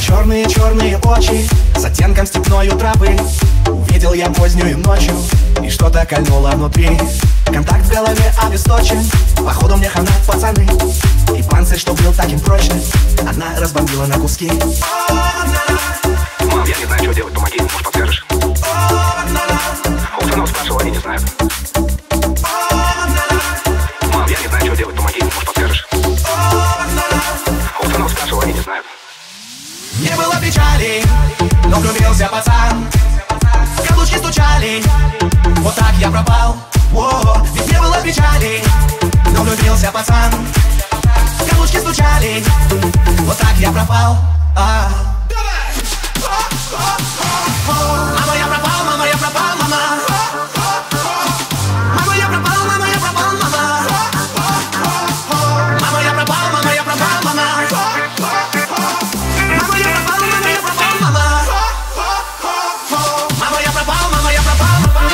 черные-черные очи с оттенком степной травы. Увидел я позднюю ночью, и что-то кольнуло внутри. Контакт в голове обесточен, походу мне хана, пацаны. И панцирь, что был таким прочным, она разбомбила на куски. Мам, я не знаю, что делать, помоги, может подскажешь? У сынов спрашивал, они не знают. Мам, я не знаю, что делать, помоги, может подскажешь? У сынов спрашивал, они не знают. Не было печали, но влюбился пацан. Каблучки стучали, вот так я пропал. Ведь не было печали, но влюбился пацан. Каблучки стучали, вот так я пропал. Мама, я пропал, мама, я пропал, мама. Мама, я пропал, мама, я пропал, мама. Мама, я пропал, мама, я пропал, мама. Мама, я пропал, мама, я пропал, мама. Мама, я пропал, мама, я пропал, мама.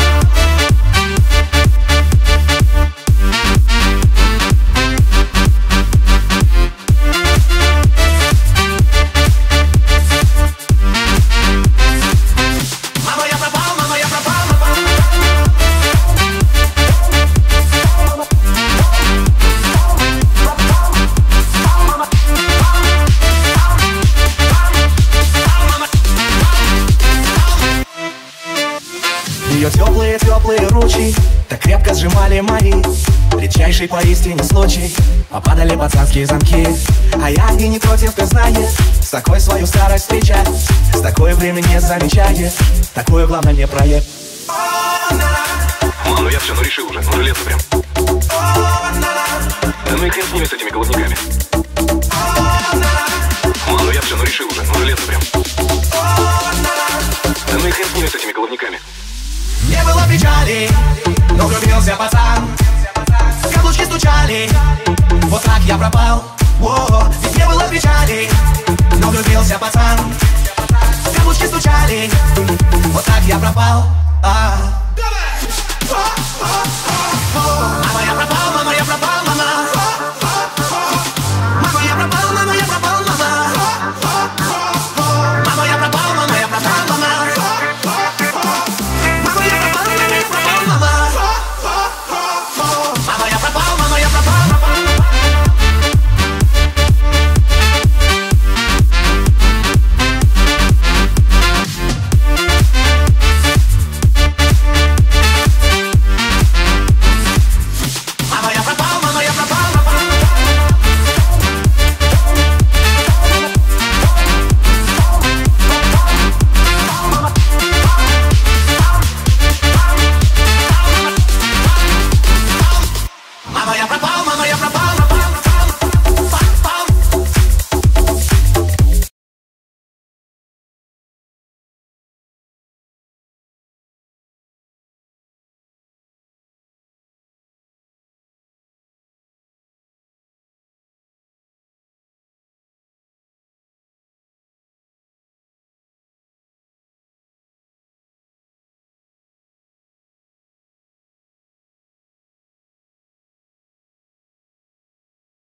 Ее теплые ручи так крепко сжимали мои. Редчайший поистине случай, попадали пацанские замки. А я и не против, ты знаешь, с такой свою старость встречать, с такой время не замечаешь, такое главное не проеб. Мам, ну я все, ну решил уже, ну железно прям. Да ну и хрен с ними, с этими голубниками. Мам, ну я все, ну решил уже, ну железно прям. Да ну и хрен с ними, с этими голубниками. Не было печали, но влюбился пацан. Каблучки стучали, вот так я пропал. Ведь не было печали, но влюбился пацан. Каблучки стучали, вот так я пропал.